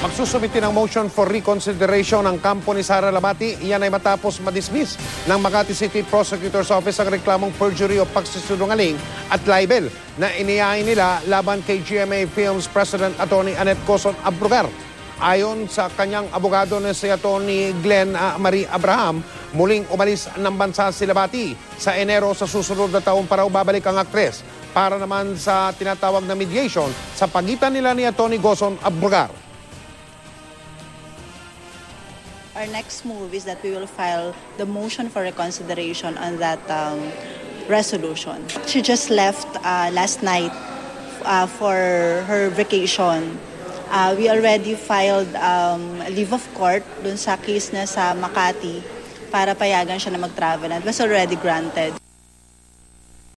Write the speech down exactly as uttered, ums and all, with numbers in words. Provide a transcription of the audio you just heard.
Magsusumiti ng motion for reconsideration ang kampo ni Sara Labati. Iyan ay matapos madismiss ng Makati City Prosecutor's Office ang reklamong perjury o pagsisinungaling at libel na inihain nila laban kay G M A Films President Attorney Annette Coson Abrugar. Ayon sa kanyang abogado na si Attorney Glenn uh, Marie Abraham, muling umalis ng bansa si Labati. Sa Enero sa susunod na taon para babalik ang aktres para naman sa tinatawag na mediation sa pagitan nila ni Attorney Coson Abrugar. Our next move is that we will file the motion for reconsideration on that um, resolution. She just left uh, last night uh, for her vacation. Uh, we already filed um, leave of court dun sa case na sa Makati para payagan siya na mag-travel and it was already granted.